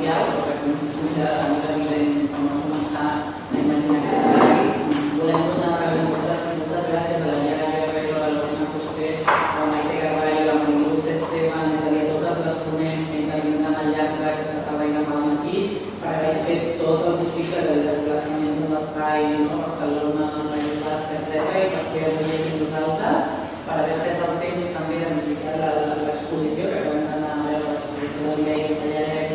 potencial, però que no és considerat a molt evident quan vam començar a imaginar que serà. Volem donar moltes gràcies a la Iaia Herrero, a l'Orina Fuster, a la Maite Carvalho, a la Mariluz Esteban, és a dir, a totes les ponents que intervindran al llarg d'aquesta tarda i demà al matí per haver fet tot el possible del desplaçament de l'espai, Barcelona, País Basc, etc. i per ser avui aquí amb nosaltres, per haver pres el temps també de visitar l'exposició, que acabem d'anar a veure l'exposició de Mireia Sallarès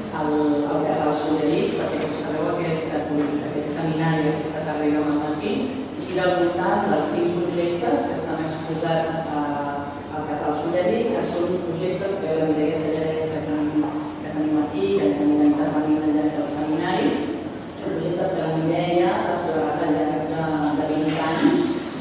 al Casal Solleric, perquè com sabeu aquest seminari aquesta tarda i demà al matí gira al voltant dels 5 projectes que estan exposats al Casal Solleric, que són projectes que la Mireia Sallarès que tenim aquí, que tenim intervenint al llarg del seminari. Són projectes que la Mireia ha desplegat al llarg de 20 anys.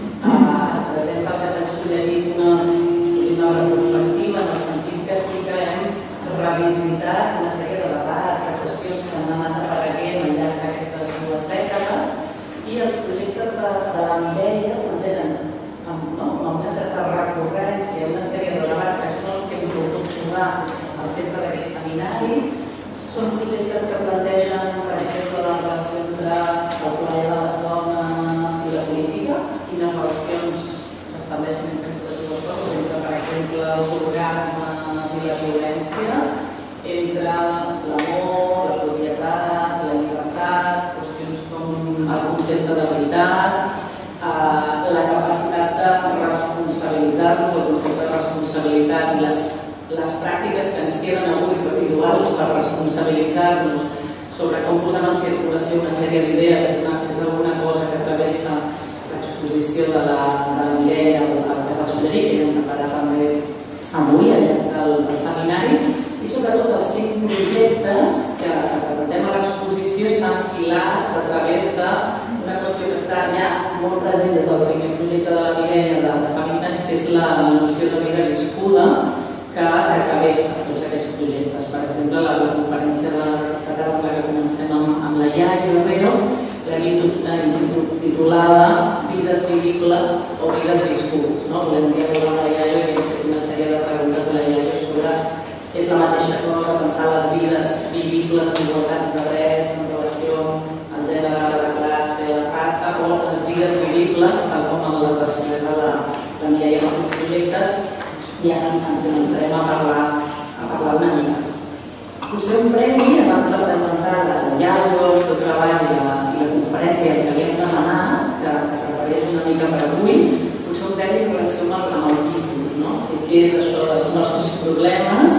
Es presenta al Casal Solleric una retrospectiva en el sentit que sí que hem revisitat una sèrie de debats, de qüestions que han anat apareguent al llarg d'aquestes 2 dècades, i els projectes de la Mireia tenen amb una certa recurrència, una sèrie de debats que són els que hem volgut posar al centre d'aquest seminari. Són projectes que plantegen, per exemple, la relació entre el plaer de les dones i la política, quines relacions s'estableixen entre aquestes dues coses, entre, per exemple, els orgasmes i la violència, entre l'amor, la propietat, la llibertat, qüestions com el concepte de veritat, la capacitat de responsabilitzar-nos, el concepte de responsabilitat i les pràctiques que ens queden avui residuals per responsabilitzar-nos sobre com posem en circulació una sèrie d'idees és alguna cosa que travessa l'exposició de la Mireia al Casal Solleric, que hem preparat també avui al llarg del seminari, i sobretot els 5 projectes que presentem a l'exposició estan filats a través d'una qüestió que està ja molt present des del primer projecte de la Mireia de fa 20 anys, que és la noció de vida viscuda, que travessa tots aquests projectes. Per exemple, la conferència d'aquesta tarda amb la que comencem amb la Iaia Herrero l'hem titulada Vides vivibles o vides viscudes. Volem dialogar amb la Iaia i hem fet una sèrie de preguntes a la Iaia sobre és la mateixa cosa pensar les vides vivibles en igualtats de drets en relació al gènere, a la classe, a la raça, o les vides vivibles, tal com les desplega la Mireia en els seus projectes, i ara en començarem a parlar una mica. Potser un premi, abans de presentar la Iaia, el seu treball i la conferència que li hem demanat, que preparés una mica per avui, potser un premi en relació amb el títol, què és això dels nostres problemes,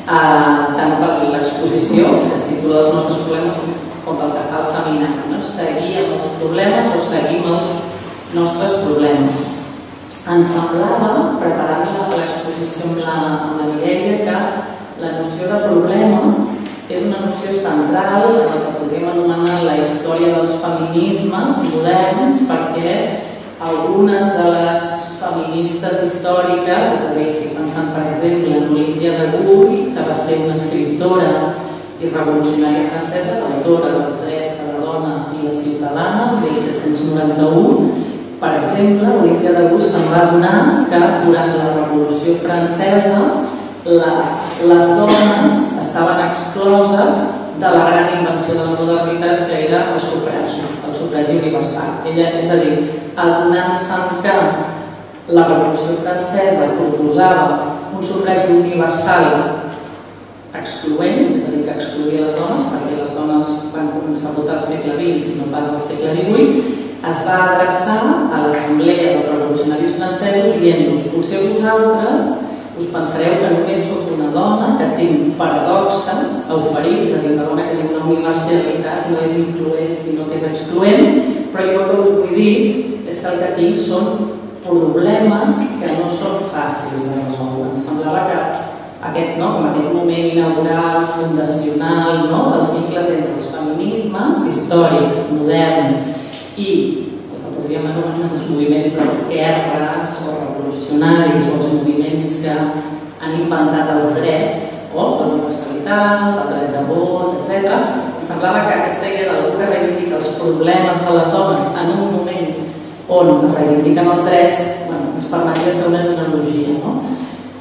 tant per l'exposició, que es titula Els nostres problemes, com pel que fa al seminari. Seguir amb els problemes o seguir amb els nostres problemes. Ens semblava, preparant l'exposició amb la Mireia, que la noció de problema és una noció central en el que podríem anomenar la història dels feminismes moderns, perquè algunes de les feministes històriques, és a dir, estic pensant per exemple en Olivia de Gouges, que va ser una escriptora i revolucionària francesa, l'autora dels drets de la dona i la ciutadana, el 1791. Per exemple, Olivia de Gouges se'n va adonar que durant la Revolució Francesa les dones estaven excloses de la gran invenció de la modernitat que era el sufragi universal. És a dir, adonant-se'n que la Revolució Francesa proposava un sufragi universal excloent, és a dir, que excloïa les dones, perquè les dones van començar a votar al segle XX i no pas al segle XVIII, es va adreçar a l'Assemblea dels Revolucionaris Francesos dient-nos: potser vosaltres us pensareu que només sóc una dona que tinc paradoxes a oferir, és a dir, una dona que té una universalitat, no és incloent sinó que és excloent, però jo el que us vull dir és que el que tinc són problemes que no són fàcils de resoldre. Em semblava que aquest moment inaugural, fundacional, dels vincles entre els feminismes històrics, moderns i el que podríem anomenar els moviments d'esquerres o revolucionaris o els moviments que han inventat els drets o la universalitat, el dret de vot, etc. Em semblava que aquesta idea d'algú que reivindica els problemes de les dones en un moment on reivindiquen els drets ens permetria fer una analogia.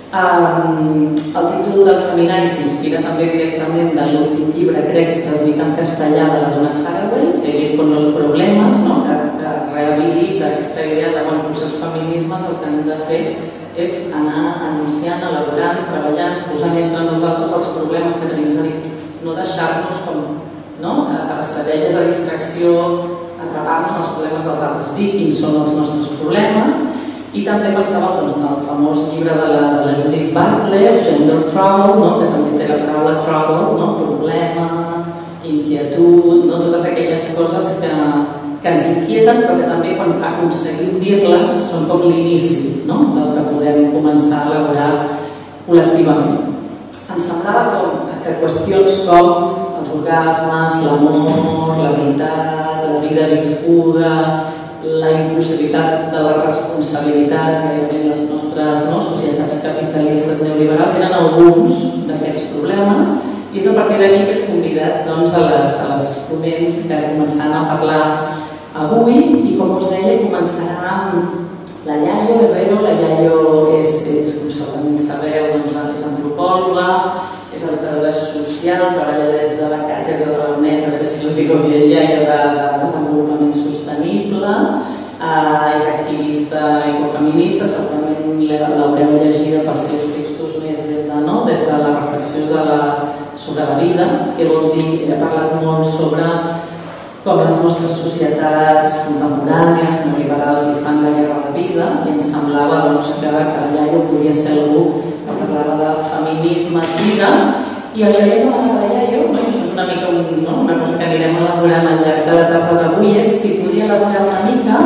El títol del seminari s'inspira també directament de l'últim llibre, crec, traduït en castellà de la Donna Haraway, Seguir con los problemas, que rehabilita aquesta idea de quan potser els feminismes el que hem de fer és anar anunciant, elaborant, treballant, posant entre nosaltres els problemes que tenim, és a dir, no deixar-nos com per estratègies de distracció, atrapar-nos en els problemes dels altres, dir quins són els nostres problemes. I també pensava en el famós llibre de la Judith Butler, Gender Trouble, que també té la paraula trouble, problema, inquietud, totes aquelles coses que ens inquieten però que també quan aconseguim dir-les són com l'inici del que podem començar a elaborar col·lectivament. Ens semblava que qüestions com els orgasmes, l'amor, la veritat, la vida viscuda, la impossibilitat de la responsabilitat que hi ha en les nostres societats capitalistes neoliberals eren alguns d'aquests problemes i és a partir d'aquí que he convidat a les ponents que començaran a parlar avui i com us deia començarà amb la Yayo Herrero. La Yayo és, com segurament sabeu, és antropòloga, és educadora social, treballa des de la càtedra de la UNED, a veure si ho dic bé, de desenvolupament sostenible, és activista ecofeminista, segurament l'haureu llegida pels seus textos més des de la reflexió sobre la vida, que vol dir, ha parlat molt sobre com les nostres societats contemporànies, neoliberals, li fan la guerra a la vida, i em semblava que la Yayo podia ser algú que parlava de feminismes, vida, i el que he demanat a la Yayo, i això és una mica una cosa que anirem elaborant al llarg de l'etapa d'avui, és si podria elaborar una mica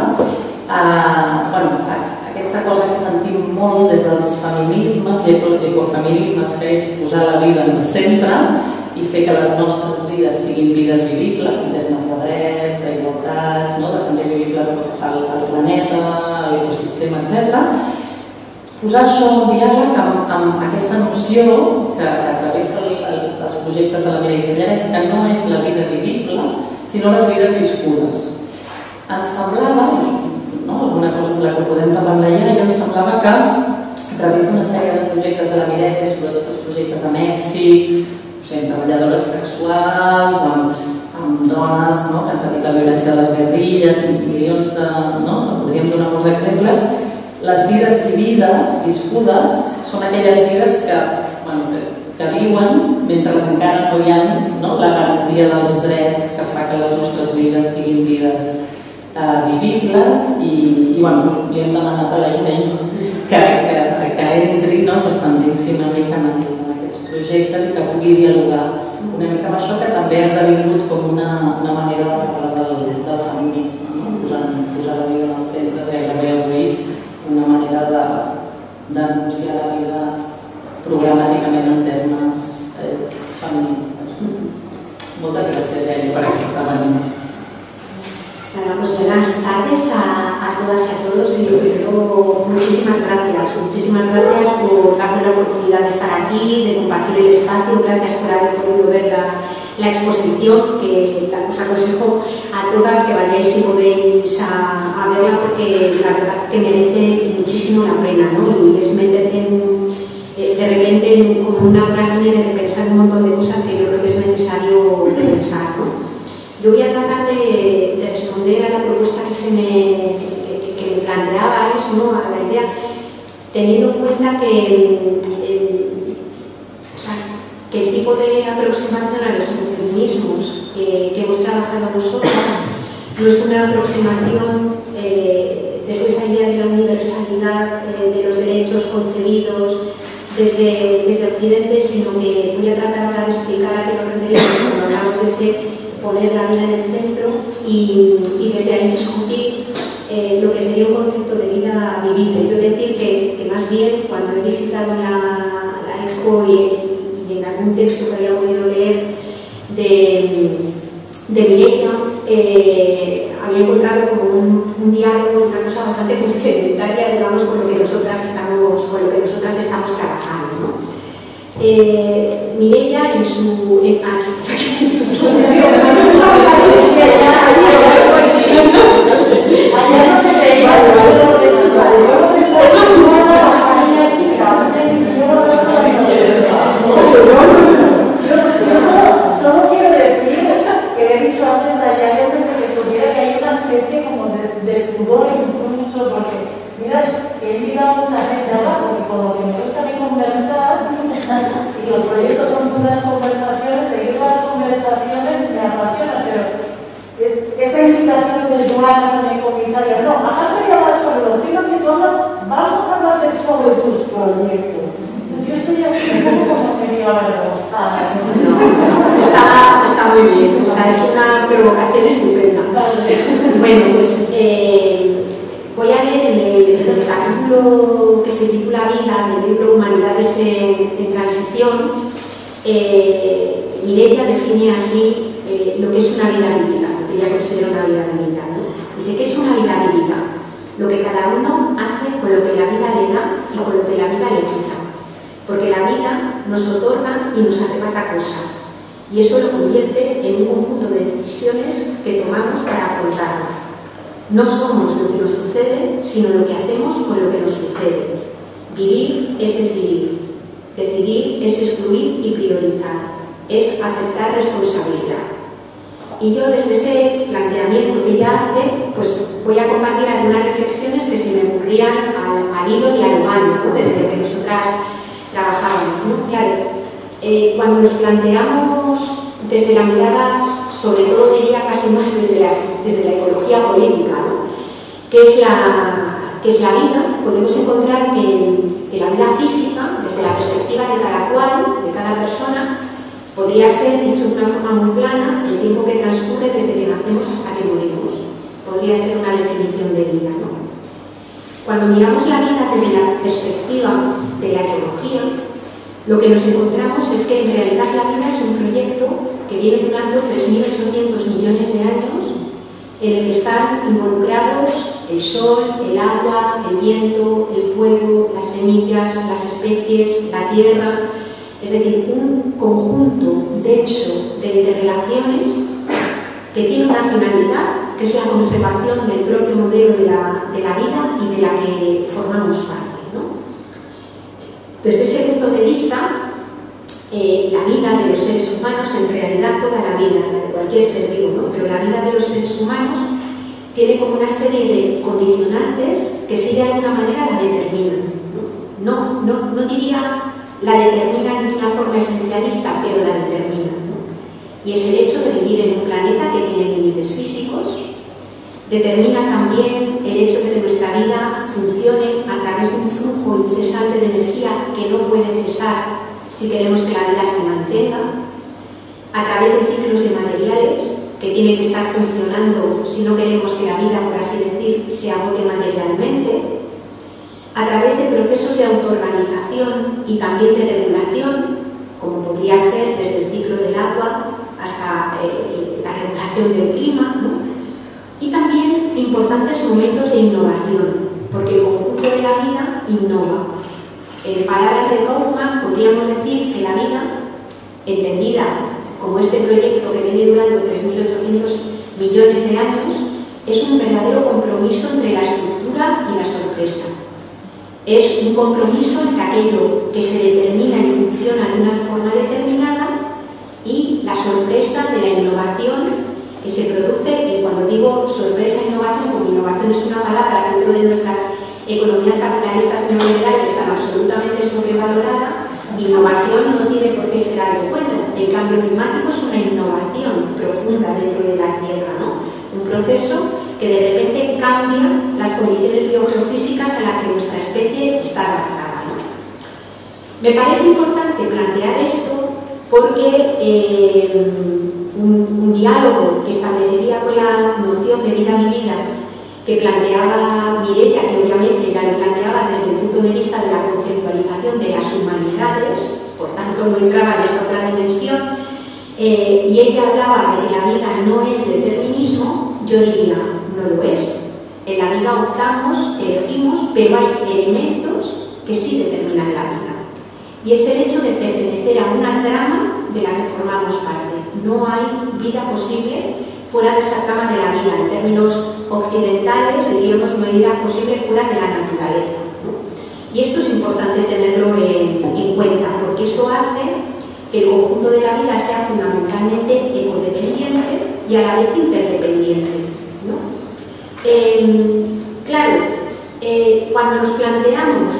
aquesta cosa que sentim molt des dels feminismes i ecofeminismes, que és posar la vida en el centre i fer que les nostres vides siguin vides vivibles, en termes de drets, d'igualtats, també vivibles al planeta, a l'ecosistema, etc. Posar això en diàleg amb aquesta noció que travessa els projectes de la Mireia Sellarès, que no és la vida vivible, sinó les vides viscudes. Ens semblava, alguna cosa de la que podem parlar amb la Yayo, ens semblava que a través d'una sèrie de projectes de la Mireia, sobretot els projectes a Mèxic, amb treballadores sexuals, amb dones que han patit la violència de les guerrilles, milions de... podríem donar molts exemples. Les vides vivides, viscudes, són aquelles vides que viuen mentre encara no hi ha la garantia dels drets que fa que les nostres vides siguin vides vivibles i li hem demanat a la Yayo que entri, que s'endinsi una mica en aquests projectes i que pugui dialogar una mica amb això, que també ha esdevingut com una manera de parlar del feminisme, posar la vida en el centre, gairebé heu vist, una manera d'anunciar la vida programàticament en termes feministas. Moltes gràcies, Yayo, per acceptar venir. Bueno, pues buenas tardes a todas y a todos y primero muchísimas gracias por darme la oportunidad de estar aquí, de compartir el espacio, gracias por haber podido ver la exposición, que os aconsejo a todas que vayáis si podéis a verla porque la verdad que merece muchísimo la pena, y es meterte de repente como una vorágine de repensar un montón de cosas que yo creo que es necesario repensar, Yo voy a tratar de responder a la propuesta que me planteaba, a la idea, teniendo en cuenta que el tipo de aproximación a los feminismos que hemos trabajado nosotros no es una aproximación desde esa idea de la universalidad de los derechos concebidos desde Occidente, sino que voy a tratar ahora de explicar a qué nos referimos cuando hablamos de ese poner la vida en el centro y desde ahí discutir lo que sería un concepto de vida vivible. Yo decir que más bien cuando he visitado la expo y en algún texto que había podido leer de Mireia, había encontrado como un diálogo, una cosa bastante complementaria, digamos, con lo que nosotras estamos trabajando, Mireia en su... curioso porque, mira, he invitado a mucha gente a hablar, porque con lo que me gusta a mí conversar, y los proyectos son puras conversaciones, seguir las conversaciones me apasiona, pero esta invitación de Joana también comisaria, no, aparte de hablar sobre los temas que todas, vamos a hablar sobre tus proyectos. Pues yo estoy así, como que me iba a ver. Está muy bien, o sea, es una provocación estupenda. Bueno, pues voy a leer en el capítulo que se titula Vida del libro Humanidades en Transición. Mireia define así lo que es una vida vivida, lo que ella considera una vida vivida, ¿no? Dice que es una vida vivida, lo que cada uno hace con lo que la vida le da y con lo que la vida le quita. Porque la vida nos otorga y nos arrebata cosas, y eso lo convierte en un conjunto de decisiones que tomamos para afrontarlo. No somos lo que nos sucede, sino lo que hacemos con lo que nos sucede. Vivir es decidir. Decidir es excluir y priorizar. Es aceptar responsabilidad. Y yo desde ese planteamiento que ella hace, pues voy a compartir algunas reflexiones que se me ocurrían al hilo dialogando, ¿no? Desde lo que nosotras trabajábamos, ¿no? Claro, cuando nos planteamos desde la mirada, sobre todo diría casi más desde la ecología política, ¿no? ¿Qué es la vida? Podemos encontrar que la vida física, desde la perspectiva de cada cual, de cada persona, podría ser, dicho de una forma muy plana, el tiempo que transcurre desde que nacemos hasta que morimos. Podría ser una definición de vida, ¿no? Cuando miramos la vida desde la perspectiva de la ecología, lo que nos encontramos es que en realidad la vida es un proyecto que viene durando 3.800 millones de años, en el que están involucrados el sol, el agua, el viento, el fuego, las semillas, las especies, la tierra, es decir, un conjunto denso de interrelaciones que tiene una finalidad, que es la conservación del propio modelo de la vida y de la que formamos parte, ¿no? Desde ese punto de vista, la vida de los seres humanos, en realidad toda la vida, la de cualquier ser vivo, ¿no? Pero la vida de los seres humanos tiene como una serie de condicionantes que sí de alguna manera la determinan, ¿no? No diría la determinan de una forma esencialista, pero la determinan, ¿no? Y es el hecho de vivir en un planeta que tiene límites físicos, determina también el hecho de que nuestra vida funcione a través de un flujo incesante de energía que no puede cesar si queremos que la vida se mantenga, a través de ciclos de materiales que tienen que estar funcionando si no queremos que la vida, por así decir, se agote materialmente, a través de procesos de autoorganización y también de regulación, como podría ser desde el ciclo del agua hasta la regulación del clima, ¿no? Y también importantes momentos de innovación, porque el conjunto de la vida innova. En palabras de Kaufman, podríamos decir que la vida, entendida como este proyecto que viene durando 3.800 millones de años, es un verdadero compromiso entre la estructura y la sorpresa. Es un compromiso entre aquello que se determina y funciona de una forma determinada y la sorpresa de la innovación que se produce, y cuando digo sorpresa e innovación, porque innovación es una palabra que dentro de nuestras economías capitalistas neoliberales está absolutamente sobrevalorada, innovación no tiene por qué ser algo bueno. El cambio climático es una innovación profunda dentro de la Tierra, ¿no? Un proceso que de repente cambia las condiciones biogeofísicas a las que nuestra especie está adaptada, ¿no? Me parece importante plantear esto porque un diálogo que establecería con la noción de vida vivida que planteaba Mireia, que obviamente ya lo planteaba desde el punto de vista de la conceptualización de las humanidades, por tanto no entraba en esta otra dimensión, y ella hablaba de que la vida no es determinismo, yo diría, no lo es. En la vida optamos, elegimos, pero hay elementos que sí determinan la vida. Y es el hecho de pertenecer a una trama de la que formamos parte. No hay vida posible fuera de esa trama de la vida. En términos occidentales, diríamos, no hay vida posible fuera de la naturaleza, ¿no? Y esto es importante tenerlo en cuenta, porque eso hace que el conjunto de la vida sea fundamentalmente ecodependiente y a la vez interdependiente, ¿no? Claro, cuando nos planteamos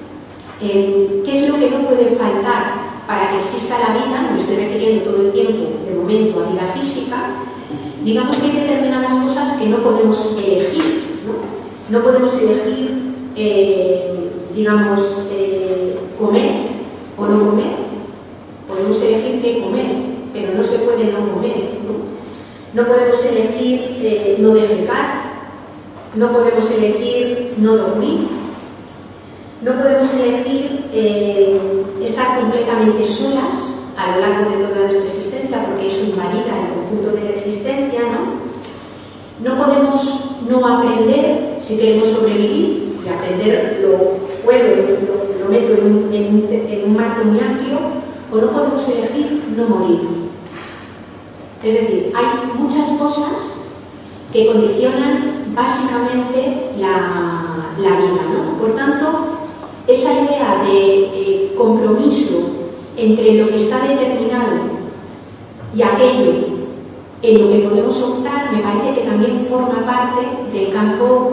qué es lo que no puede faltar para que exista la vida, me estoy refiriendo todo el tiempo, de momento, a vida física, digamos que hay determinadas cosas que no podemos elegir, ¿no? No podemos elegir, digamos, comer o no comer. Podemos elegir qué comer, pero no se puede no comer, ¿no? No podemos elegir no defecar, no podemos elegir no dormir, no podemos elegir estar completamente solas a lo largo de toda nuestra existencia, porque eso invalida el conjunto de la existencia, ¿no? No podemos no aprender si queremos sobrevivir, y aprender lo meto en un marco muy amplio, o no podemos elegir no morir. Es decir, hay muchas cosas que condicionan básicamente la vida, ¿no? Por tanto, esa idea de compromiso entre lo que está determinado y aquello en lo que podemos optar, me parece que también forma parte del campo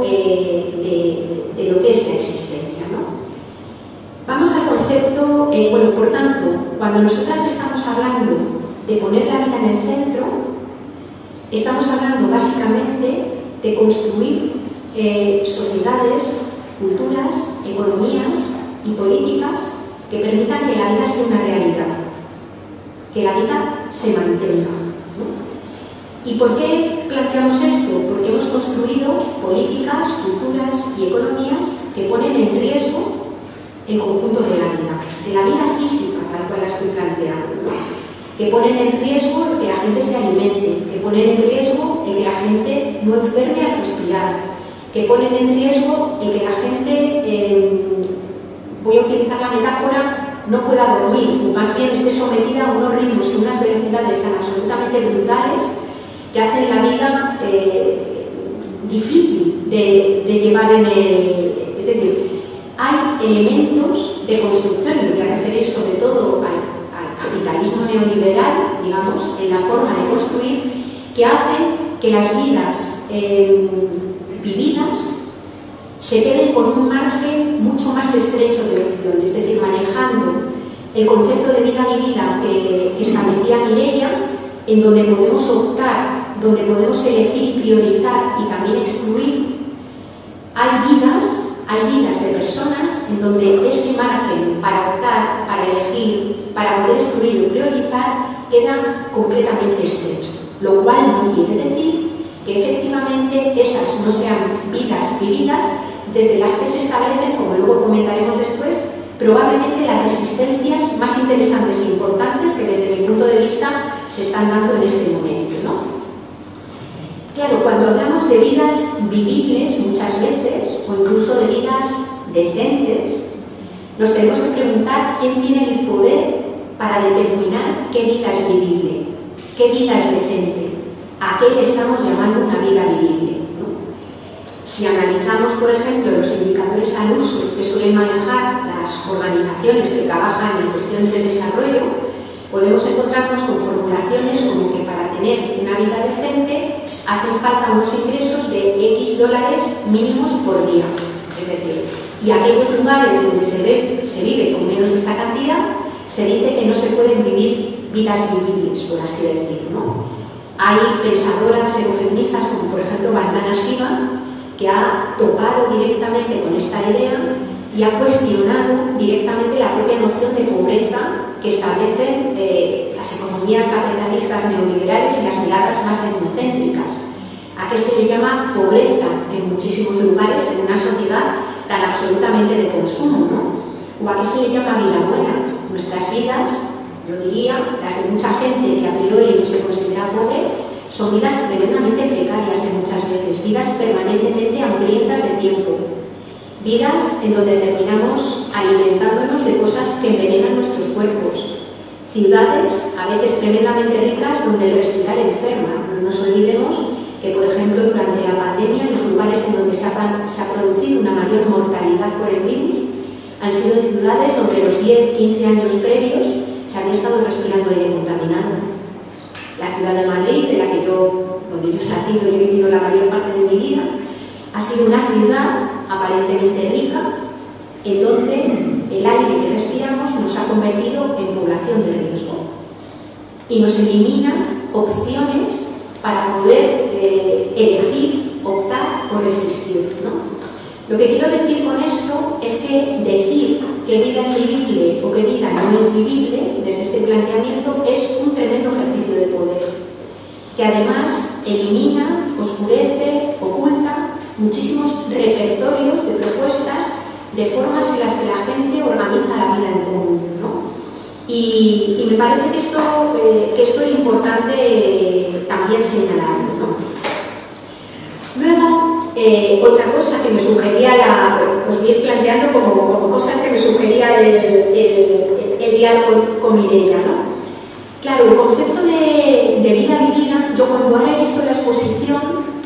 de lo que es la existencia, ¿no? Vamos al concepto, bueno, por tanto, cuando nosotras estamos hablando de poner la vida en el centro, estamos hablando básicamente de construir sociedades, culturas, economías y políticas que permitan que la vida sea una realidad, que la vida se mantenga, ¿no? ¿Y por qué planteamos esto? Porque hemos construido políticas, culturas y economías que ponen en riesgo el conjunto de la vida física, tal cual la estoy planteando, ¿no? Que ponen en riesgo el que la gente se alimente, que ponen en riesgo el que la gente no enferme al respirar, que ponen en riesgo el que la gente, voy a utilizar la metáfora, no pueda dormir, o más bien esté sometida a unos ritmos y unas velocidades tan absolutamente brutales que hacen la vida difícil de llevar en el... Es decir, hay elementos de construcción, y me voy a referir sobre todo al capitalismo neoliberal, digamos, en la forma de construir, que hacen que las vidas vividas se queden con un margen mucho más estrecho de opción, es decir, manejando el concepto de vida vivida que establecía Mireia, en donde podemos optar, donde podemos elegir y priorizar y también excluir. Hay vidas de personas en donde ese margen para optar, para elegir, para poder excluir o priorizar queda completamente estrecho, lo cual no quiere decir que efectivamente esas no sean vidas vividas desde las que se establecen, como luego comentaremos después, probablemente las resistencias más interesantes e importantes que desde mi punto de vista se están dando en este momento, ¿no? Claro, cuando hablamos de vidas vivibles muchas veces, o incluso de vidas decentes, nos tenemos que preguntar quién tiene el poder para determinar qué vida es vivible, qué vida es decente, a qué le estamos llamando una vida vivible, ¿no? Si analizamos, por ejemplo, los indicadores al uso que suelen manejar las organizaciones que trabajan en cuestiones de desarrollo, podemos encontrarnos con formulaciones como que para tener una vida decente hacen falta unos ingresos de X dólares mínimos por día. Es decir, y aquellos lugares donde se vive con menos de esa cantidad, se dice que no se pueden vivir vidas vivibles, por así decirlo, ¿no? Hay pensadoras ecofeministas como por ejemplo Vandana Shiva, que ha topado directamente con esta idea y ha cuestionado directamente la propia noción de pobreza que establecen las economías capitalistas neoliberales y las miradas más etnocéntricas. ¿A qué se le llama pobreza en muchísimos lugares en una sociedad tan absolutamente de consumo, ¿no? ¿O a qué se le llama vida buena? Nuestras vidas, yo diría, las de mucha gente que a priori no se considera pobre, son vidas tremendamente precarias muchas veces, vidas permanentemente hambrientas de tiempo, vidas en donde terminamos alimentándonos de cosas que envenenan nuestros cuerpos, ciudades a veces tremendamente ricas donde el respirar enferma. No nos olvidemos que, por ejemplo, durante la pandemia, los lugares en donde se ha producido una mayor mortalidad por el virus han sido ciudades donde los 10-15 años previos se había estado respirando aire contaminado. La ciudad de Madrid, donde yo he nacido y he vivido la mayor parte de mi vida, ha sido una ciudad aparentemente rica, en donde el aire que respiramos nos ha convertido en población de riesgo y nos elimina opciones para poder elegir, optar o resistir, ¿no? Lo que quiero decir con esto es que decir qué vida es vivible o qué vida no es vivible, desde este planteamiento, es un tremendo ejercicio de poder, que además elimina, oscurece, oculta muchísimos repertorios de propuestas, de formas en las que la gente organiza la vida en común, ¿no? Y me parece que esto es importante también señalar, ¿no? Luego, otra cosa que me sugería, os voy planteando como cosas que me sugería el diálogo con Mireia, ¿no? Claro, el concepto de vida vivida, yo cuando ahora he visto la exposición,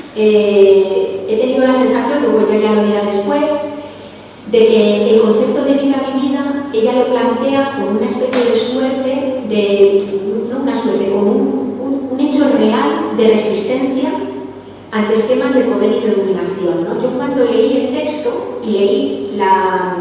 he tenido la sensación, que bueno, ya lo diré después, de que el concepto de vida vivida ella lo plantea como una especie de suerte, no una suerte, como un hecho real de resistencia ante esquemas de poder y de dominación, ¿no? Yo cuando leí el texto y leí la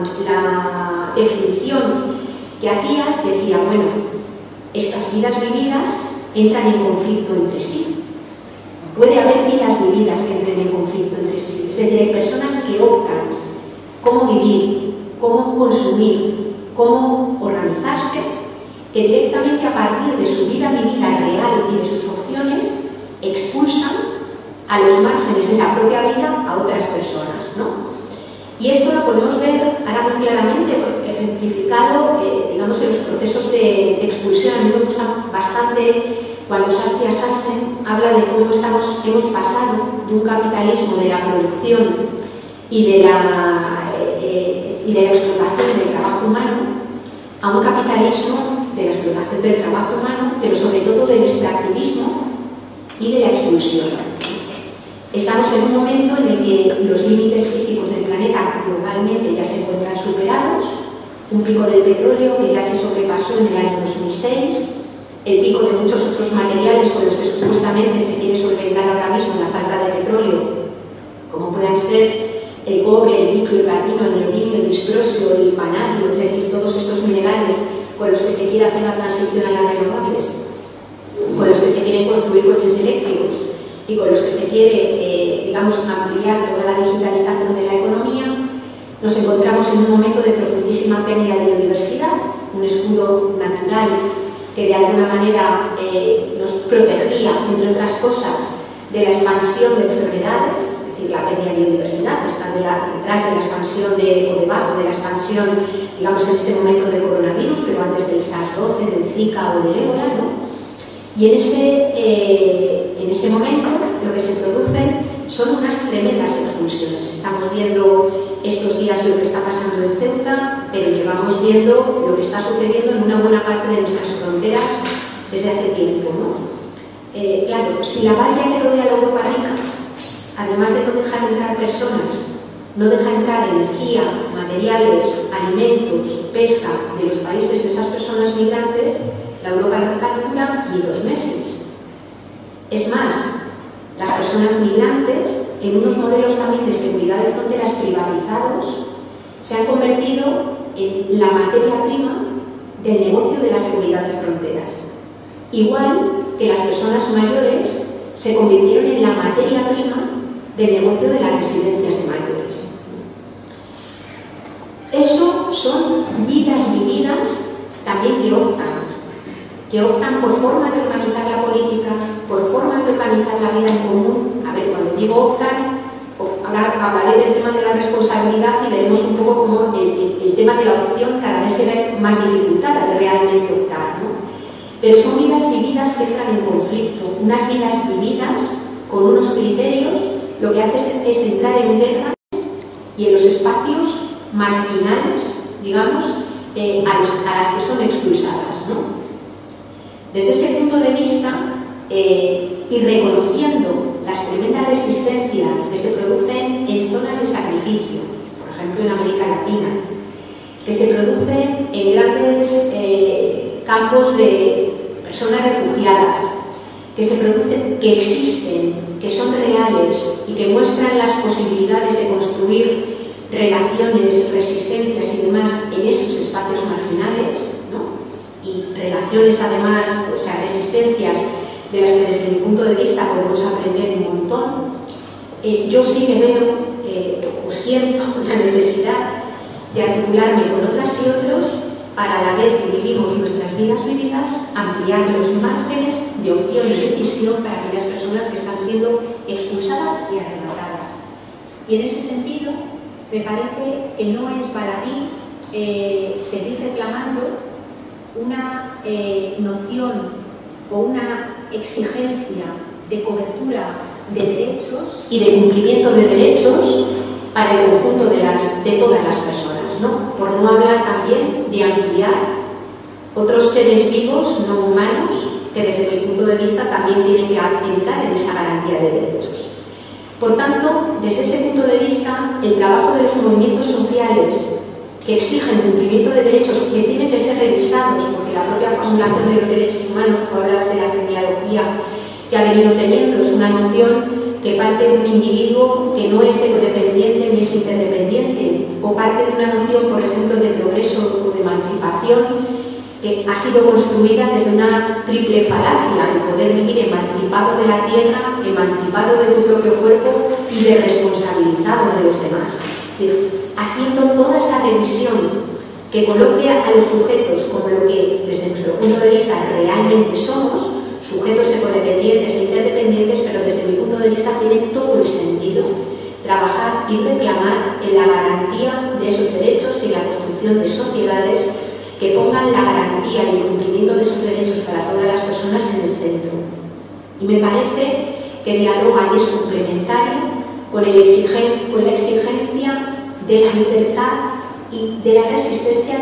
definición que hacías, decía, bueno, estas vidas vividas entran en conflicto entre sí. Puede haber vidas vividas que entren en conflicto entre sí. Es decir, hay personas que optan cómo vivir, cómo consumir, cómo organizarse, que directamente a partir de su vida vivida real y de sus opciones expulsan a los márgenes de la propia vida a otras personas, ¿no? Y esto lo podemos ver ahora muy claramente ejemplificado, digamos, en los procesos de expulsión. A mí me gusta bastante cuando Saskia Sassen habla de cómo hemos pasado de un capitalismo de la producción y de la explotación del trabajo humano a un capitalismo de la explotación del trabajo humano, pero sobre todo del extractivismo y de la expulsión. Estamos en un momento en el que los límites físicos del planeta globalmente ya se encuentran superados, un pico del petróleo que ya se sobrepasó en el año 2006, el pico de muchos otros materiales con los que supuestamente se quiere solventar ahora mismo la falta de petróleo, como puedan ser el cobre, el litio, el platino, el neodimio, el disprosio, el vanadio, es decir, todos estos minerales con los que se quiere hacer la transición a las renovables, con los que se quieren construir coches eléctricos y con los que se quiere, digamos, ampliar toda la digitalización de la economía, nos encontramos en un momento de profundísima pérdida de biodiversidad, un escudo natural que de alguna manera nos protegía, entre otras cosas, de la expansión de enfermedades, es decir, la pérdida de biodiversidad que está detrás de la expansión o debajo de la expansión, digamos, en este momento del coronavirus, pero antes del SARS-12, del Zika o del ébola, ¿no? Y en ese momento lo que se producen son unas tremendas expulsiones. Estamos viendo estos días lo que está pasando en Ceuta, pero llevamos viendo lo que está sucediendo en una buena parte de nuestras fronteras desde hace tiempo, ¿no? Claro, si la valla que rodea la Europa rica, además de no dejar entrar personas, no deja entrar energía, materiales, alimentos, pesca de los países de esas personas migrantes, la Europa rica dura ni 2 meses. Es más, las personas migrantes, en unos modelos también de seguridad de fronteras privatizados, se han convertido en la materia prima del negocio de la seguridad de fronteras. Igual que las personas mayores se convirtieron en la materia prima del negocio de las residencias de mayores. Eso son vidas vividas también que optan por formas de organizar la política, por formas de organizar la vida en común. A ver, cuando digo optan, hablaré del tema de la responsabilidad y veremos un poco cómo el tema de la opción cada vez se ve más dificultada de realmente optar, ¿no? Pero son vidas vividas que entran en conflicto, unas vidas vividas con unos criterios, lo que hace es entrar en guerra y en los espacios marginales, digamos, a las que son expulsadas, ¿no? Desde ese punto de vista, y reconociendo las tremendas resistencias que se producen en zonas de sacrificio, por ejemplo en América Latina, que se producen en grandes campos de personas refugiadas, que existen, que son reales y que muestran las posibilidades de construir relaciones, resistencias y demás en esos espacios marginales, ¿no? Y relaciones además, o sea, resistencias de las que desde mi punto de vista podemos aprender un montón. Yo sí que veo o siento la necesidad de articularme con otras y otros para, a la vez que vivimos nuestras vidas vividas, ampliar los márgenes de opción y decisión para aquellas personas que están siendo expulsadas y arrebatadas. Y en ese sentido, me parece que no es baladí seguir reclamando una noción o una exigencia de cobertura de derechos y de cumplimiento de derechos para el conjunto de todas las personas, ¿no? Por no hablar también de ampliar otros seres vivos no humanos que desde mi punto de vista también tienen que entrar en esa garantía de derechos. Por tanto, desde ese punto de vista, el trabajo de los movimientos sociales que exigen cumplimiento de derechos que tienen que ser revisados, porque la propia formulación de los derechos humanos, tú hablabas de la genealogía que ha venido teniendo, es una noción que parte de un individuo que no es ecodependiente ni es interdependiente, o parte de una noción, por ejemplo, de progreso o de emancipación que ha sido construida desde una triple falacia: el poder vivir emancipado de la tierra, emancipado de tu propio cuerpo y de responsabilizado de los demás. Es decir, haciendo toda esa revisión que coloque a los sujetos como lo que, desde nuestro punto de vista, realmente somos, sujetos ecodependientes e interdependientes, pero desde mi punto de vista tiene todo el sentido trabajar y reclamar en la garantía de esos derechos y la construcción de sociedades que pongan la garantía y el cumplimiento de esos derechos para todas las personas en el centro. Y me parece que dialoga y es complementario con la exigencia de la libertad y de la resistencia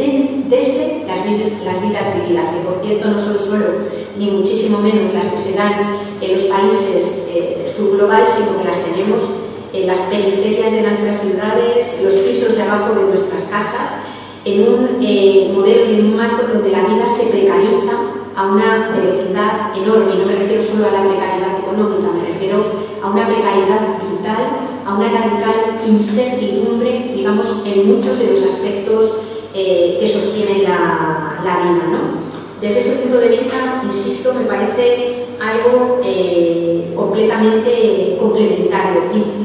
desde las vidas vividas, que por cierto no son solo ni muchísimo menos las que se dan en los países del sur global, sino que las tenemos en las periferias de nuestras ciudades, en los pisos de abajo de nuestras casas, en un modelo y en un marco donde la vida se precariza a una velocidad enorme. No me refiero solo a la precariedad económica, me refiero a una precariedad vital, a una radical incertidumbre, digamos, en muchos de los aspectos que sostienen la vida, ¿no? Desde ese punto de vista, insisto, me parece algo completamente complementario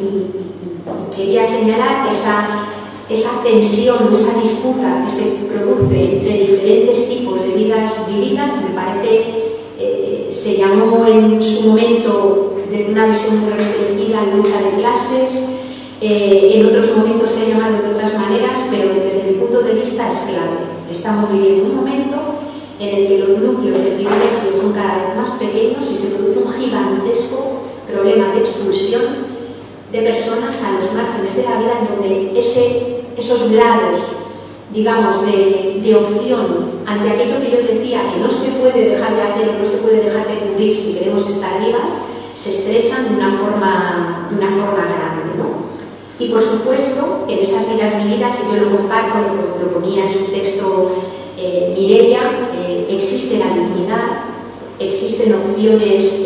y quería señalar esa tensión, esa disputa que se produce entre diferentes tipos de vidas vividas. Me parece, se llamó en su momento desde una visión muy restringida lucha de clases, en otros momentos se ha llamado de otras maneras, pero desde mi punto de vista es clave. Estamos viviendo un momento en el que los núcleos de privilegios son cada vez más pequeños y se produce un gigantesco problema de expulsión de personas a los márgenes de la vida, en donde esos grados, digamos, de opción ante aquello que yo decía que no se puede dejar de hacer o no se puede dejar de cubrir si queremos estar vivas, se estrechan de una forma grande, ¿no? Y por supuesto, en esas vidas vividas, y yo lo comparto, lo ponía en su texto Mireia, existe la dignidad, existen opciones,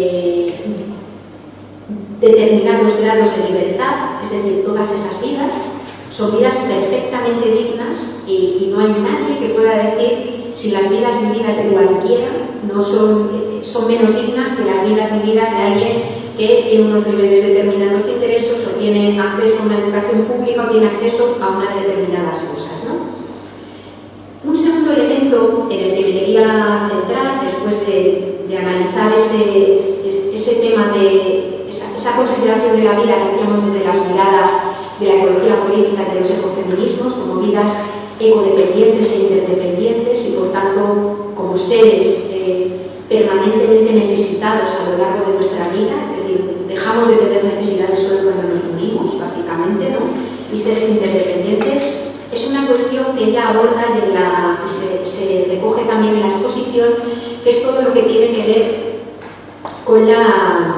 determinados grados de libertad, es decir, todas esas vidas son vidas perfectamente dignas y no hay nadie que pueda decir si las vidas vividas de cualquiera no son menos dignas que las vidas vividas de alguien que tiene unos niveles determinados de ingresos o tiene acceso a una educación pública o tiene acceso a unas determinadas cosas, ¿no? Un segundo elemento en el que me quería centrar, después de analizar ese tema de esa consideración de la vida que hacíamos desde las miradas de la ecología política y de los ecofeminismos como vidas ecodependientes e interdependientes y por tanto como seres permanentemente necesitados a lo largo de nuestra vida, es decir, dejamos de tener necesidades solo cuando nos morimos, básicamente, ¿no? Y seres interdependientes. Es una cuestión que ella aborda y se recoge también en la exposición, que es todo lo que tiene que ver con la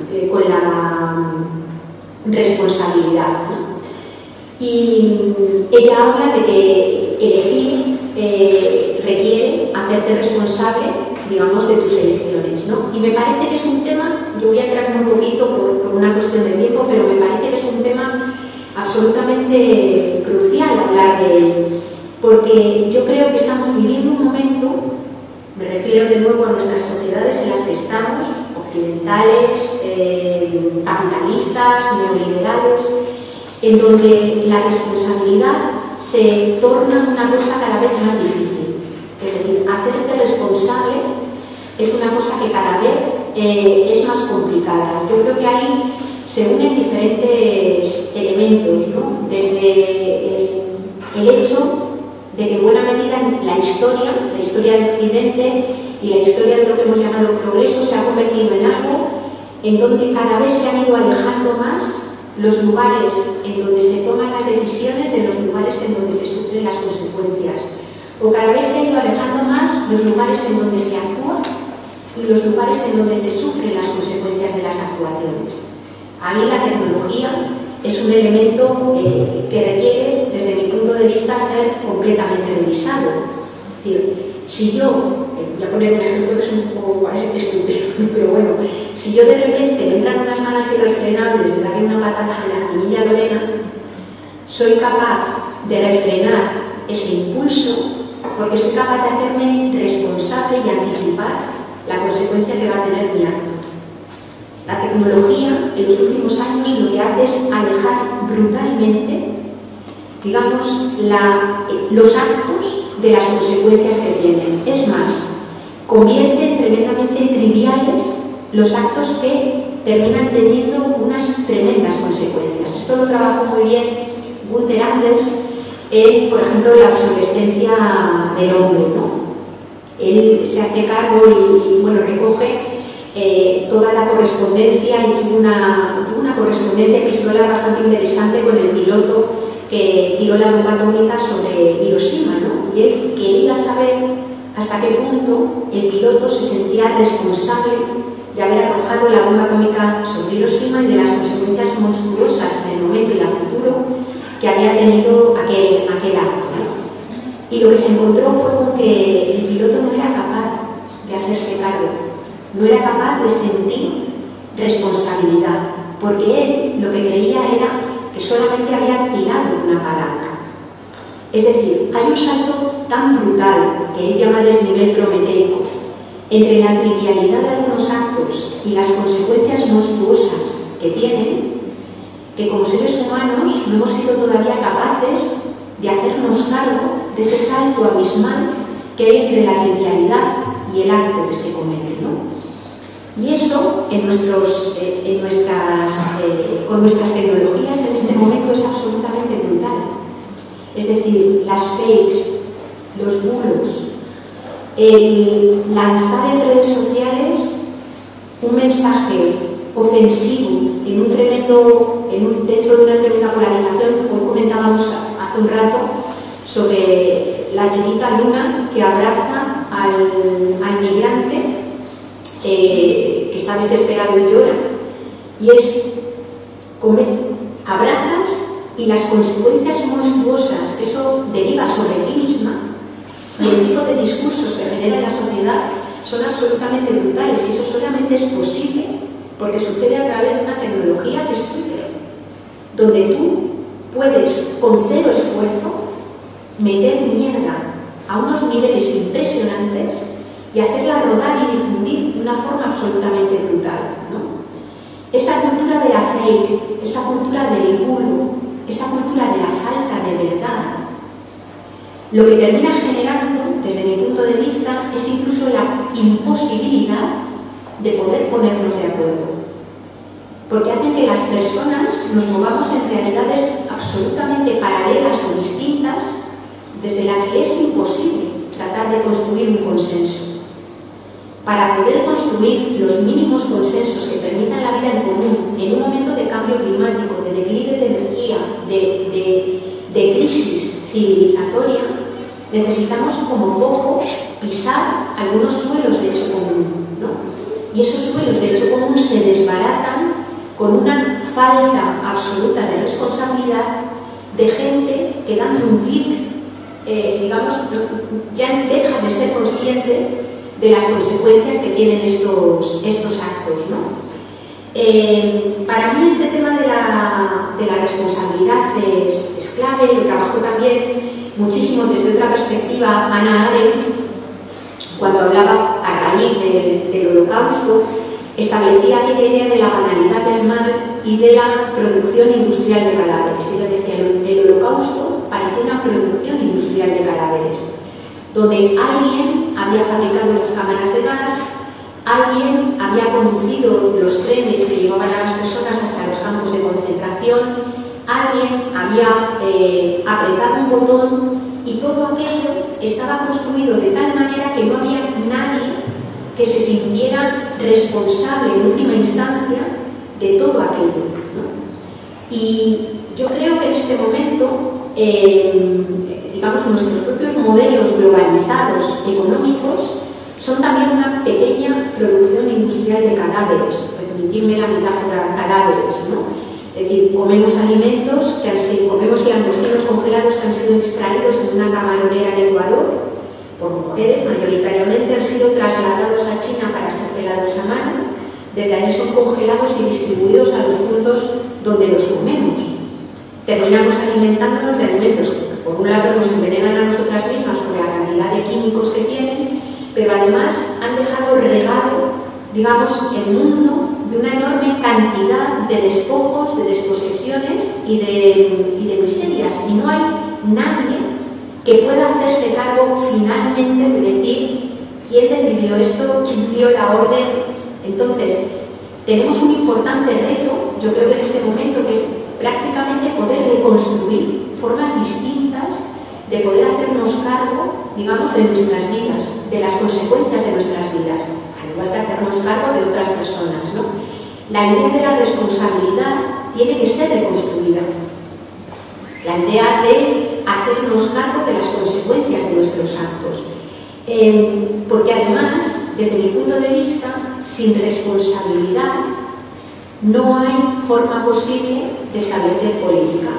responsabilidad, ¿no? Y ella habla de que elegir requiere hacerte responsable, digamos, de tus elecciones, ¿no? Y me parece que es un tema, yo voy a entrar muy poquito por una cuestión de tiempo, pero me parece que es un tema absolutamente absolutamente crucial hablar de él, porque yo creo que estamos viviendo un momento, me refiero de nuevo a nuestras sociedades en las que estamos, occidentales, capitalistas, neoliberales, en donde la responsabilidad se torna una cosa cada vez más difícil. Es decir, hacerte responsable es una cosa que cada vez es más complicada. Yo creo que ahí se unen diferentes elementos, ¿no? Desde el hecho de que en buena medida la historia del Occidente y la historia de lo que hemos llamado progreso se ha convertido en algo en donde cada vez se han ido alejando más los lugares en donde se toman las decisiones de los lugares en donde se sufren las consecuencias. O cada vez se ha ido alejando más los lugares en donde se actúa y los lugares en donde se sufren las consecuencias de las actuaciones. Ahí la tecnología es un elemento que requiere, desde mi punto de vista, ser completamente revisado. Es decir, si yo, voy a poner un ejemplo que es un poco estúpido, pero bueno, si yo de repente me entran unas ganas irrefrenables de darle una patada a la espinilla Lorena, soy capaz de refrenar ese impulso porque soy capaz de hacerme responsable y anticipar la consecuencia que va a tener mi acto. La tecnología en los últimos años lo que hace es alejar brutalmente, digamos, los actos de las consecuencias que tienen. Es más, convierte tremendamente triviales los actos que terminan teniendo unas tremendas consecuencias. Esto lo trabajó muy bien Gunther Anders en, por ejemplo, la obsolescencia del hombre, ¿no? Él se hace cargo y bueno, recoge toda la correspondencia y tuvo una correspondencia epistolar bastante interesante con el piloto que tiró la bomba atómica sobre Hiroshima, ¿no? Y él quería saber hasta qué punto el piloto se sentía responsable de haber arrojado la bomba atómica sobre Hiroshima y de las consecuencias monstruosas en el momento y a futuro que había tenido aquel acto, ¿no? Y lo que se encontró fue con que el piloto no era capaz de hacerse cargo, no era capaz de sentir responsabilidad, porque él lo que creía era que solamente había tirado una palanca. Es decir, hay un salto tan brutal, que él llama desnivel prometeico, entre la trivialidad de algunos actos y las consecuencias monstruosas que tienen, que como seres humanos no hemos sido todavía capaces de hacernos cargo de ese salto abismal que hay entre la trivialidad y el acto que se comete, ¿no? Y eso, con nuestras tecnologías en este momento es absolutamente brutal. Es decir, las fakes, los bulos, el lanzar en redes sociales un mensaje ofensivo dentro de una tremenda polarización, como comentábamos hace un rato, sobre la chiquita Luna que abraza al migrante que está desesperado y llora, y es abrazas y las consecuencias monstruosas que eso deriva sobre ti misma y el tipo de discursos que genera en la sociedad son absolutamente brutales, y eso solamente es posible porque sucede a través de una tecnología que es Twitter, donde tú puedes con cero esfuerzo meter mierda a unos niveles impresionantes y hacerla rodar y difundir de una forma absolutamente brutal, ¿no? Esa cultura de la fake, esa cultura del bulo, esa cultura de la falta de verdad, lo que termina generando, desde mi punto de vista, es incluso la imposibilidad de poder ponernos de acuerdo, porque hace que las personas nos movamos en realidades absolutamente paralelas o distintas, desde la que es imposible tratar de construir un consenso. Para poder construir los mínimos consensos que permitan la vida en común en un momento de cambio climático, de declive de energía, de crisis civilizatoria, necesitamos como poco pisar algunos suelos de hecho común, ¿no? Y esos suelos de hecho común se desbaratan con una falta absoluta de responsabilidad de gente que dando un clic, digamos, ya deja de ser consciente de las consecuencias que tienen estos actos, ¿no? Para mí este tema de la responsabilidad es clave. Lo trabajó también muchísimo desde otra perspectiva Hannah Arendt, cuando hablaba a raíz del Holocausto. Establecía aquella idea de la banalidad del mal y de la producción industrial de cadáveres. Ella decía, el Holocausto parecía una producción industrial de cadáveres, donde alguien había fabricado las cámaras de gas, alguien había conducido los trenes que llevaban a las personas hasta los campos de concentración, alguien había apretado un botón, y todo aquello estaba construido de tal manera que no había nadie que se sintiera responsable en última instancia de todo aquello, ¿no? Y yo creo que en este momento, digamos, nuestros propios modelos globalizados económicos son también una pequeña producción industrial de cadáveres, permitirme la metáfora cadáveres, ¿no? Es decir, comemos alimentos, comemos langostinos congelados que han sido extraídos en una camaronera en Ecuador por mujeres, mayoritariamente han sido trasladados a China para ser pelados a mano, desde allí son congelados y distribuidos a los puntos donde los comemos. Terminamos alimentándonos de alimentos que por un lado nos envenenan a nosotras mismas por la cantidad de químicos que tienen, pero además han dejado regado, digamos, el mundo de una enorme cantidad de despojos, de desposesiones y de miserias, y no hay nadie que pueda hacerse cargo finalmente de decir quién decidió esto, quién dio la orden. Entonces, tenemos un importante reto, yo creo que en este momento, que es prácticamente poder reconstruir formas distintas de poder hacernos cargo, digamos, de nuestras vidas, de las consecuencias de nuestras vidas, al igual que hacernos cargo de otras personas, ¿no? La idea de la responsabilidad tiene que ser reconstruida. La idea de hacernos cargo de las consecuencias de nuestros actos. Porque además, desde mi punto de vista, sin responsabilidad no hay forma posible de establecer política.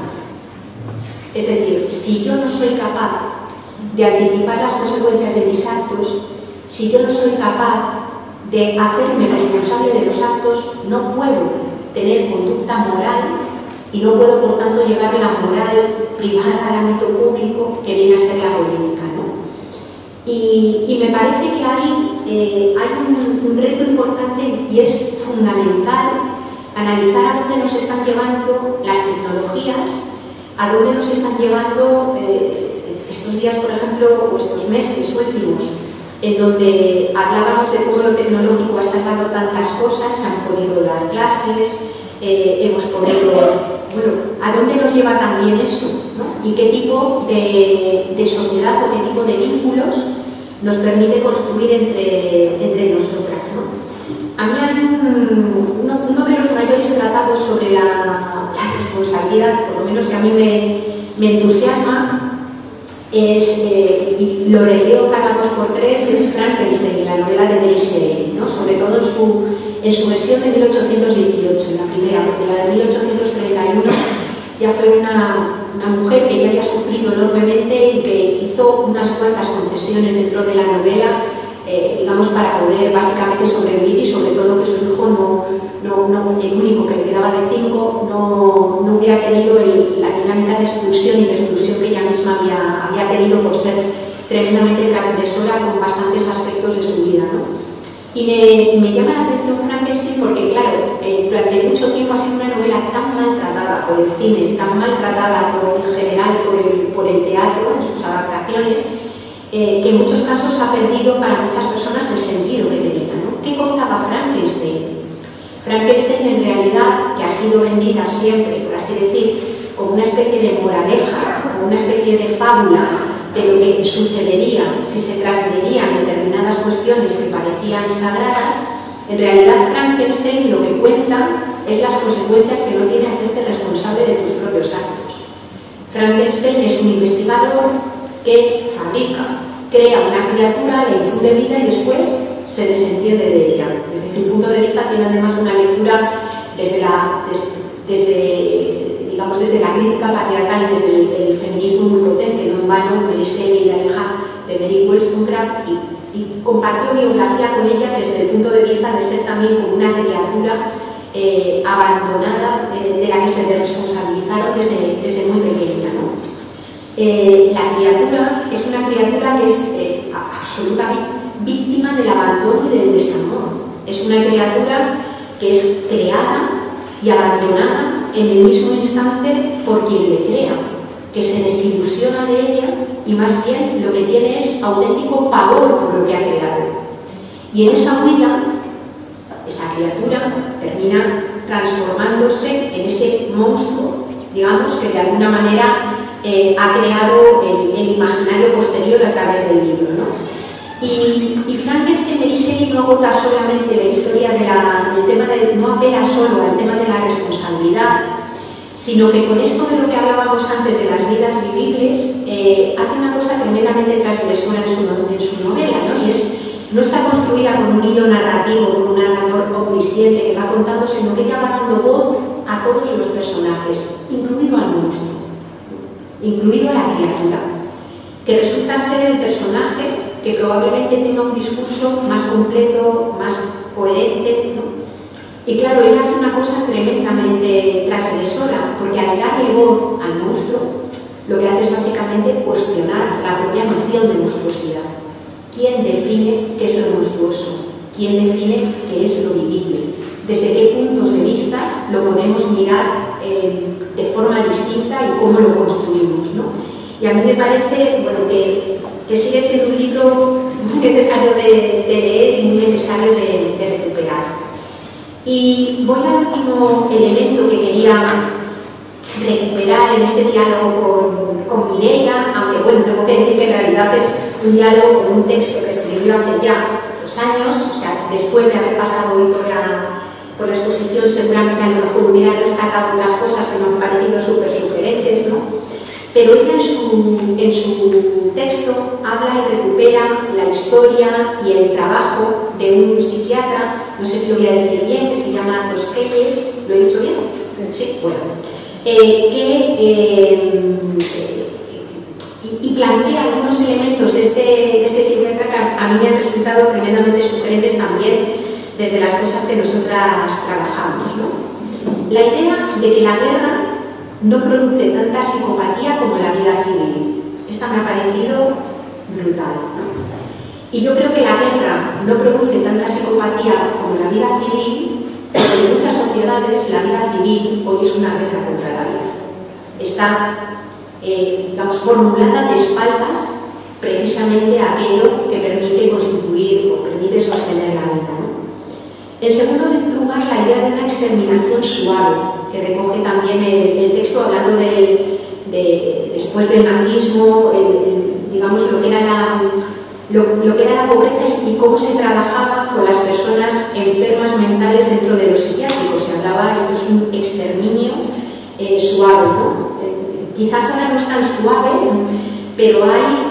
Es decir, si yo no soy capaz de anticipar las consecuencias de mis actos, si yo no soy capaz de hacerme responsable de los actos, no puedo tener conducta moral y no puedo, por tanto, llevar la moral privada al ámbito público que viene a ser la política, ¿no? Y me parece que ahí hay un reto importante y es fundamental analizar a dónde nos están llevando las tecnologías, a dónde nos están llevando estos días, por ejemplo, o estos meses últimos, en donde hablábamos de cómo lo tecnológico ha salvado tantas cosas, han podido dar clases, hemos podido... Bueno, ¿a dónde nos lleva también eso, ¿no? ¿Y qué tipo de sociedad o qué tipo de vínculos nos permite construir entre nosotras, ¿no? A mí hay uno de los mayores tratados sobre la responsabilidad, por lo menos que a mí me entusiasma, y lo releo cada 2 por 3, es Frankenstein, la novela de Mary Shelley, ¿no? Sobre todo en su versión de 1818, en la primera, porque la de 1831 ya fue una mujer que ya había sufrido enormemente y que hizo unas cuantas concesiones dentro de la novela, digamos, para poder básicamente sobrevivir, y sobre todo que su hijo el único que le quedaba de 5, no hubiera tenido la dinámica de expulsión y de exclusión que ella misma había tenido por ser tremendamente transgresora con bastantes aspectos de su vida, ¿no? Y me llama la atención Frankenstein porque, claro, durante mucho tiempo ha sido una novela tan maltratada por el cine, tan maltratada en general por el teatro en sus adaptaciones, que en muchos casos ha perdido para muchas personas el sentido que tenía, ¿no? ¿Qué contaba Frankenstein? Frankenstein, en realidad, que ha sido vendida siempre, por así decir, como una especie de moraleja, como una especie de fábula de lo que sucedería si se transgredían determinadas cuestiones que parecían sagradas, en realidad Frankenstein lo que cuenta es las consecuencias que no tiene hacerte responsable de tus propios actos. Frankenstein es un investigador que fabrica, crea una criatura, le infunde vida y después se desentiende de ella. Desde mi punto de vista tiene además una lectura desde la crítica patriarcal y desde el feminismo muy potente, no en vano. Mary Shelley, la hija de Mary Wollstonecraft, y compartió biografía con ella desde el punto de vista de ser también como una criatura abandonada, de la que se responsabilizaron desde muy pequeña, ¿no? La criatura es una criatura que es absolutamente víctima del abandono y del desamor. Es una criatura que es creada y abandonada en el mismo instante por quien le crea, que se desilusiona de ella y más bien lo que tiene es auténtico pavor por lo que ha creado. Y en esa huida, esa criatura termina transformándose en ese monstruo, digamos, que de alguna manera ha creado el imaginario posterior a través del libro, ¿no? Y Frankenstein de Shelley no agota solamente la historia del tema no apela solo al tema de la responsabilidad, sino que con esto de lo que hablábamos antes de las vidas vivibles, hace una cosa tremendamente transgresora en su novela, ¿no? Y no está construida con un hilo narrativo, con un narrador omnisciente que va contando, sino que ella va dando voz a todos los personajes, incluido al monstruo, incluido a la criatura, que resulta ser el personaje que probablemente tenga un discurso más completo, más coherente, ¿no? Y claro, ella hace una cosa tremendamente transgresora, porque al darle voz al monstruo, lo que hace es básicamente cuestionar la propia noción de monstruosidad. ¿Quién define qué es lo monstruoso? ¿Quién define qué es lo vivible? ¿Desde qué puntos de vista lo podemos mirar de forma distinta y cómo lo construimos, ¿no? Y a mí me parece, bueno, que sigue siendo un libro muy necesario de leer y muy necesario de recuperar. Y voy al último elemento que quería recuperar en este diálogo con Mireia, aunque bueno, tengo que decir que en realidad es un diálogo con un texto que escribió hace ya 2 años, o sea, después de haber pasado hoy por la exposición, seguramente a lo mejor hubiera rescatado otras cosas que me han parecido súper sugerentes, ¿no? Pero ella en su texto habla y recupera la historia y el trabajo de un psiquiatra, no sé si lo voy a decir bien, que se llama Tosquelles, ¿lo he dicho bien? Sí, bueno. Y plantea algunos elementos de este psiquiatra que a mí me han resultado tremendamente sugerentes también desde las cosas que nosotras trabajamos, ¿no? La idea de que la guerra no produce tanta psicopatía como la vida civil. Esta me ha parecido brutal, ¿no? Y yo creo que la guerra no produce tanta psicopatía como la vida civil, porque en muchas sociedades la vida civil hoy es una guerra contra la vida. Está, digamos, formulada de espaldas precisamente a aquello que permite constituir o permite sostener la vida, ¿no? En segundo lugar, la idea de una exterminación suave, que recoge también el texto hablando después del nazismo, digamos, lo que era la pobreza y cómo se trabajaba con las personas enfermas mentales dentro de los psiquiátricos. Se hablaba, esto es un exterminio suave, ¿no? Quizás ahora no es tan suave, pero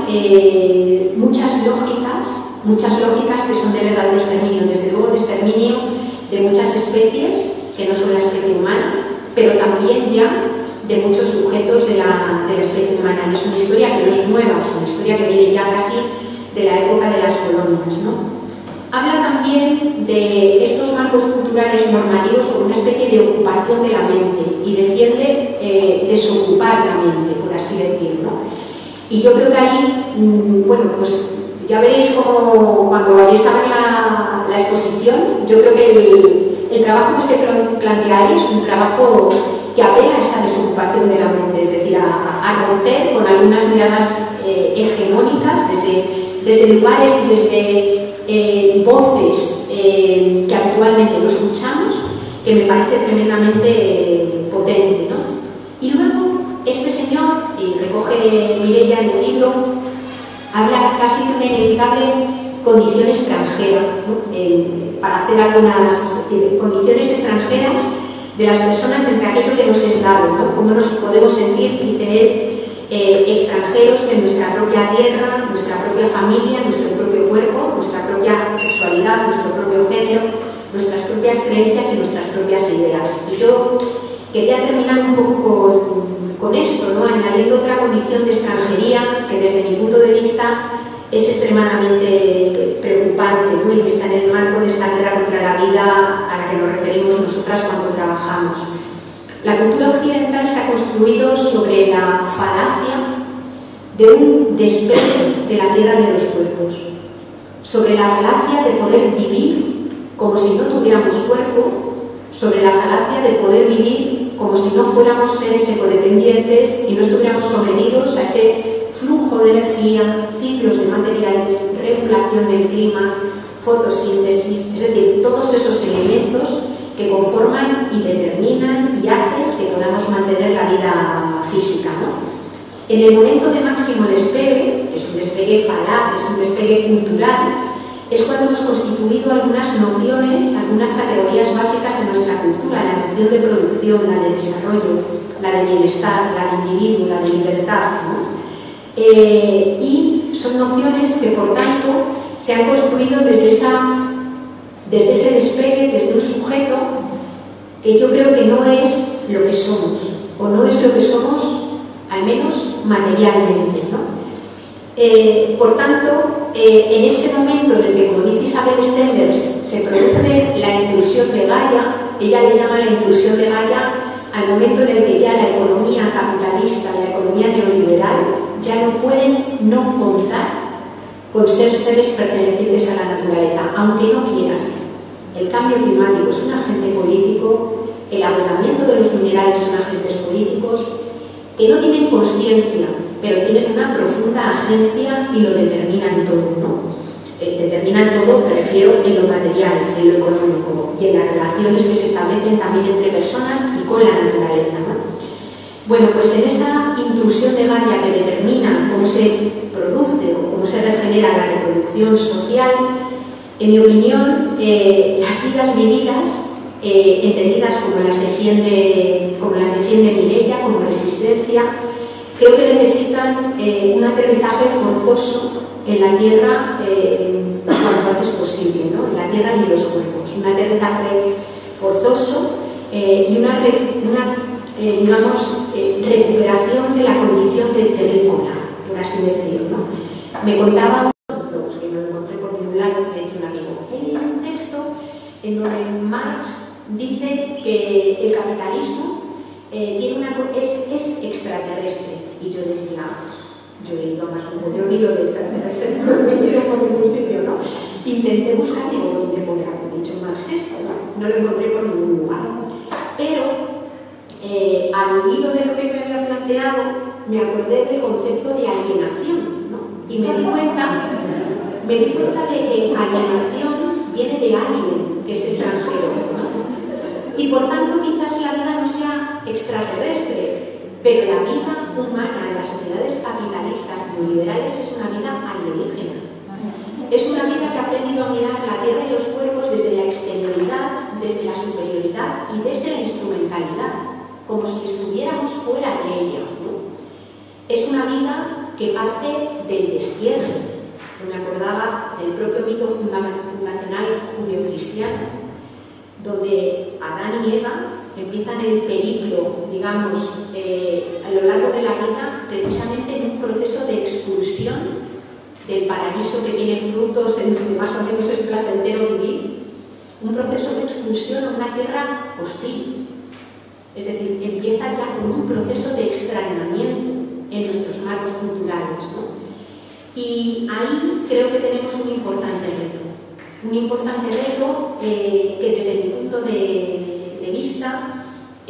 hay muchas lógicas que son de verdadero exterminio, desde luego de exterminio de muchas especies, que no son la especie humana, pero también ya de muchos sujetos de la especie humana. Y es una historia que no es nueva, es una historia que viene ya casi de la época de las colonias, ¿no? Habla también de estos marcos culturales normativos como una especie de ocupación de la mente y defiende desocupar la mente, por así decirlo. Y yo creo que ahí, bueno, pues ya veréis como cuando vayáis a ver la exposición, yo creo que el trabajo que se plantea ahí es un trabajo que apela a esa desocupación de la mente, es decir, a romper con algunas miradas hegemónicas desde lugares y desde voces que actualmente no escuchamos, que me parece tremendamente potente, ¿no? Y luego este señor, y recoge Mireia en el libro, habla casi de una inevitable condición extranjera, ¿no? Para hacer algunas condiciones extranjeras de las personas entre aquello que nos es dado, ¿no? Cómo nos podemos sentir, dice él, extranjeros en nuestra propia tierra, nuestra propia familia, nuestro propio cuerpo, nuestra propia sexualidad, nuestro propio género, nuestras propias creencias y nuestras propias ideas. Y yo quería terminar un poco con esto, ¿no? Añadiendo otra condición de extranjería que desde mi punto de vista es extremadamente preocupante, ¿no? Y que está en el marco de esta guerra contra la vida a la que nos referimos nosotras cuando trabajamos. La cultura occidental se ha construido sobre la falacia de un despegue de la tierra y de los cuerpos, sobre la falacia de poder vivir como si no tuviéramos cuerpo, sobre la falacia de poder vivir como si no fuéramos seres ecodependientes y no estuviéramos sometidos a ese flujo de energía, ciclos de materiales, regulación del clima, fotosíntesis, es decir, todos esos elementos que conforman y determinan y hacen que podamos mantener la vida física, ¿no? En el momento de máximo despegue, que es un despegue falaz, es un despegue cultural, es cuando hemos constituido algunas nociones, algunas categorías básicas en nuestra cultura, la noción de producción, la de desarrollo, la de bienestar, la de individuo, la de libertad, ¿no? Y son nociones que, por tanto, se han construido desde ese despegue, desde un sujeto que yo creo que no es lo que somos, o no es lo que somos, al menos materialmente, ¿no? Por tanto, en este momento en el que, como dice Isabel Stenders, se produce la intrusión de Gaia, ella le llama la intrusión de Gaia al momento en el que ya la economía capitalista, la economía neoliberal, ya no pueden no contar con ser seres pertenecientes a la naturaleza, aunque no quieran. El cambio climático es un agente político, el agotamiento de los minerales son agentes políticos que no tienen conciencia, pero tienen una profunda agencia y lo determinan todo, ¿no? Determinan todo, me refiero en lo material, en lo económico y en las relaciones que se establecen también entre personas y con la naturaleza, ¿no? Bueno, pues en esa intrusión de Gaia que determina cómo se produce o cómo se regenera la reproducción social, en mi opinión, las vidas vividas, entendidas como las defiende Mireia, como resistencia, creo que necesitan un aterrizaje forzoso en la Tierra cuanto antes posible, ¿no? En la Tierra y en los cuerpos. Un aterrizaje forzoso y una recuperación de la condición de terrícola, por así decirlo, ¿no? Me contaba que me lo encontré por mi lado, me dice un amigo, he leído un texto en donde Marx dice que el capitalismo es extraterrestre. Y yo decía, yo he leído más un poco, ni lo de extraterrestre, no me he ido por ningún sitio, ¿no? Intenté buscar, digo, ¿dónde podrá haber dicho Marx esto? No lo encontré por ningún lugar. Pero al hilo de lo que me había planteado, me acordé del concepto de alienación, ¿no? Y me di cuenta de que alienación viene de alien, que es extranjero, ¿no? Y por tanto quizás la vida no sea extraterrestre, pero la vida humana en las sociedades capitalistas neoliberales es una vida alienígena. Es una vida que ha aprendido a mirar la tierra y los cuerpos desde la exterioridad, desde la superioridad y desde la instrumentalidad, como si estuviéramos fuera de ella, ¿no? Es una vida que parte del destierro. Me acordaba del propio mito fundacional judio-cristiano, donde Adán y Eva empiezan el periplo, digamos, a lo largo de la vida, precisamente en un proceso de expulsión del paraíso que tiene frutos en donde más o menos es placentero vivir, un proceso de expulsión a una tierra hostil. Es decir, empieza ya con un proceso de extrañamiento en nuestros marcos culturales, ¿no? Y ahí creo que tenemos un importante reto que desde mi punto de vista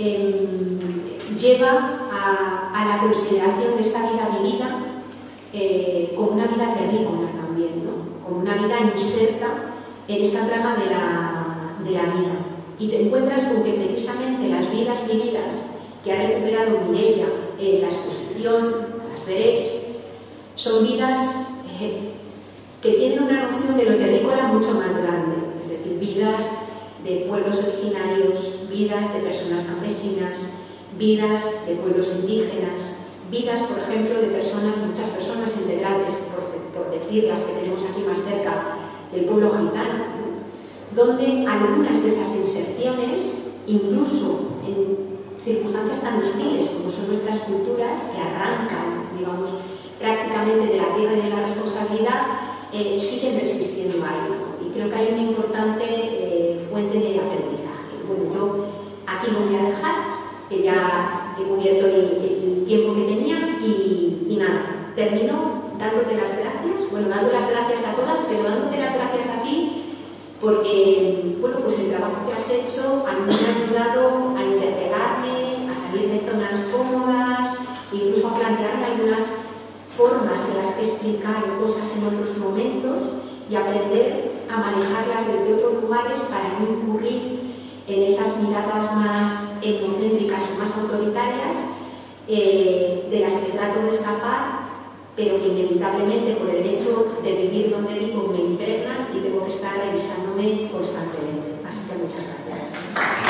lleva a la consideración de esa vida vivida como una vida terrícola también, ¿no? Como una vida inserta en esa trama de la vida. Y te encuentras con que precisamente las vidas vividas que ha recuperado Mireia en la exposición, las veréis, son vidas que tienen una noción de lo terrícola mucho más grande, es decir, vidas de pueblos originarios, vidas de personas campesinas, vidas de pueblos indígenas, vidas, por ejemplo, de muchas personas integrantes, por decir las que tenemos aquí más cerca, del pueblo gitano, ¿no? Donde algunas de esas inserciones, incluso en circunstancias tan hostiles como son nuestras culturas, que arrancan, digamos, prácticamente de la tierra y de la responsabilidad, siguen persistiendo ahí, ¿no? Y creo que hay una importante fuente de aprendizaje. Bueno, yo aquí lo voy a dejar, que ya he cubierto el tiempo que tenía y nada, termino dándote las gracias, bueno, dando las gracias a todas, pero dándote las gracias a ti porque, bueno, pues el trabajo que has hecho a mí me ha ayudado a interpelarme, a salir de zonas cómodas, incluso a plantearme algunas formas en las que explicar cosas en otros momentos y aprender a manejarlas desde otros lugares para no incurrir en esas miradas más etnocéntricas o más autoritarias de las que trato de escapar, pero que inevitablemente por el hecho de vivir donde vivo me impregnan y tengo que estar revisándome constantemente. Así que muchas gracias.